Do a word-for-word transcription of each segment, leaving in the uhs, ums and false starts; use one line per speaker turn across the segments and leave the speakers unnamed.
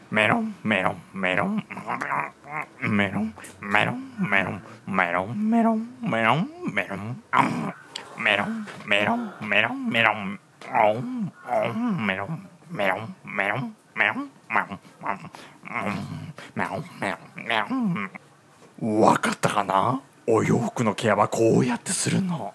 メロンメロンメロンメロンメロンメロンメロンメロンメロンメロンメロンメロンメロンメロンオンオンメロンメロンメロンメロンメロンメロンメロンメロン。わかったかな？お洋服のケアはこうやってするの。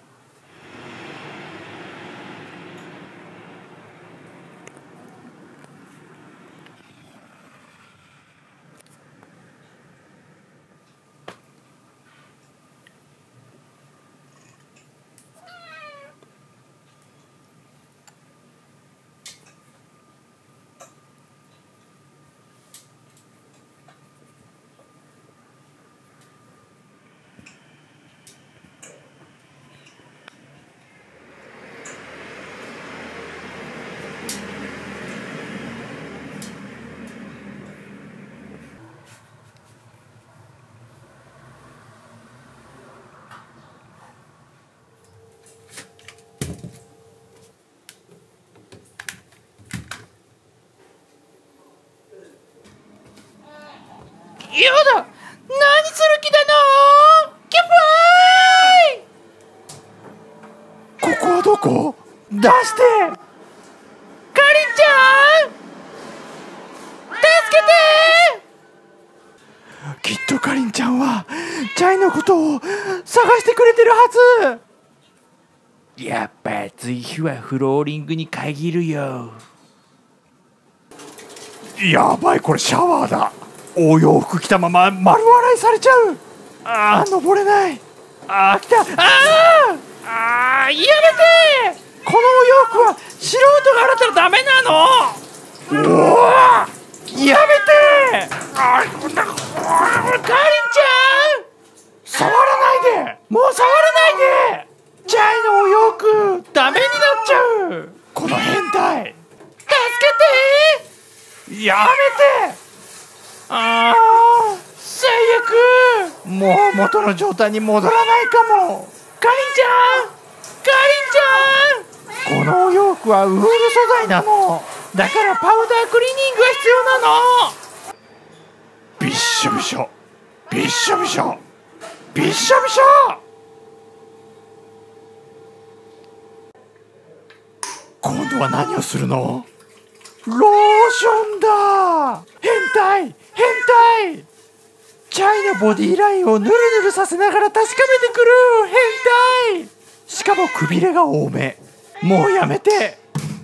やだ、何する気なの？キャプライ！
ここはどこ？出して！
かりんちゃん！助
けて！きっとかりんちゃんはチャイのことを探してくれてるは
ず。やっぱ暑い日はフローリングに限るよ。
やばい、これシャワーだ。お洋服着たまま丸洗いされちゃう。あー、登れない。あー、来た。あー
あー、やめて！
このお洋服は素人が洗ったらダメなの。おお、やめて。あー、こんな。かりんちゃん、触らないで。もう触らないで。チャイのお洋服ダメになっちゃう。この変態。
助
けて。やめて。あー、最悪。もう元の状態に戻らないかも。
かりんちゃん、か
りんちゃん。このお洋服はウール素材なの。だからパウダークリーニングが必要なの。びっしょびしょ、びっしょびしょ、びっしょびしょ。今度は何をするの？ローションだ。変態、変態。チャイのボディラインをヌルヌルさせながら確かめてくる。変態。しかもくびれが多め。もうやめて。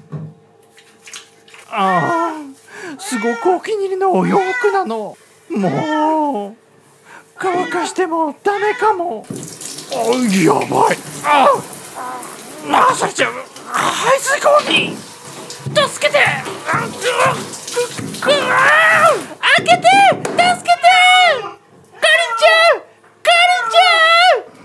ああ、すごくお気に入りのお洋服なの。もう乾かしてもダメかも。あ、やばい。ああ、流されちゃう。排水口に。
助けて！開けて！助けて！かりんちゃん！かりんちゃん！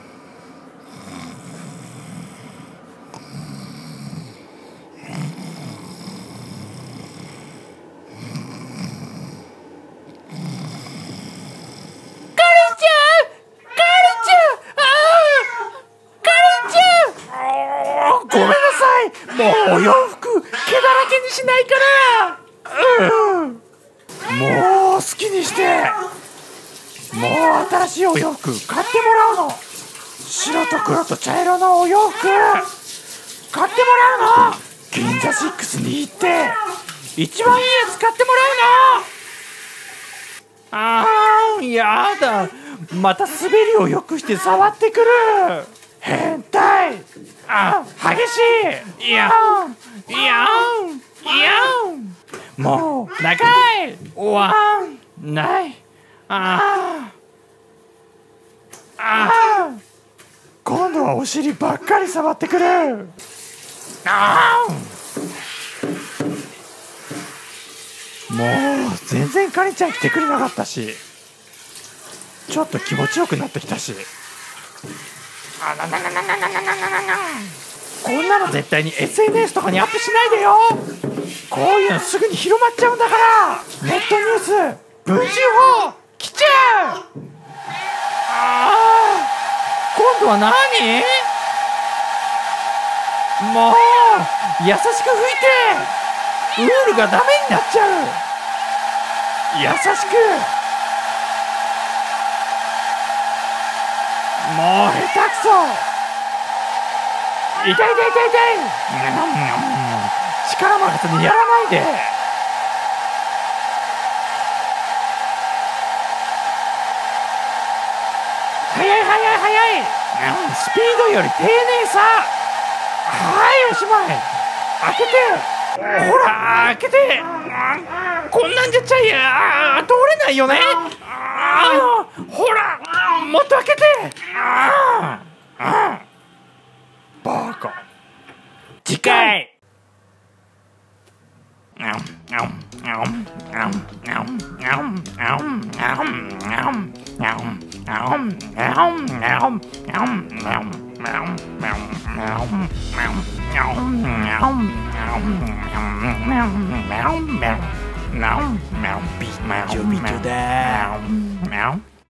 ごめんなさい。もうお洋服毛だらけにしないから。うん、もう好きにして。もう新しいお洋服買ってもらうの。白と黒と茶色のお洋服買ってもらうの。銀座シックスに行って一番いいやつ買ってもらうの。あー、やだ。また滑りをよくして触ってくる。変態。あ、激しい。いやんいやんいやん。もう長い。終わんない。ああああ、今度はお尻ばっかり触ってくる。ああ、もう全然カリちゃん来てくれなかったし、ちょっと気持ちよくなってきたし。あなななななななななな。こんなの絶対に エスエヌエス とかにアップしないでよ。こういうのすぐに広まっちゃうんだから。ネットニュース、文春法来ちゃう。ああ、今度は何？もう優しく拭いて。ウールがダメになっちゃう。 優しく。もう下手くそ。痛い痛い痛い痛い。力任せにやらないで。速い速い速い。スピードより丁寧さ。はい、おしまい。開けて。ほら開けて。こんなんじゃちゃいや通れないよね。あほらもっと開けて。ああバカ。次回。
びっちょびちょだ。